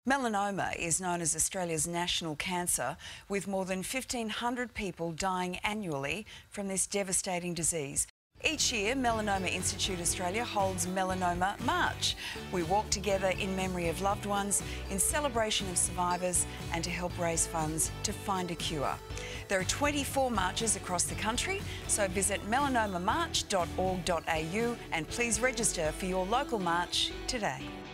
Melanoma is known as Australia's national cancer, with more than 1,500 people dying annually from this devastating disease. Each year, Melanoma Institute Australia holds Melanoma March. We walk together in memory of loved ones, in celebration of survivors, and to help raise funds to find a cure. There are 24 marches across the country, so visit melanomamarch.org.au and please register for your local march today.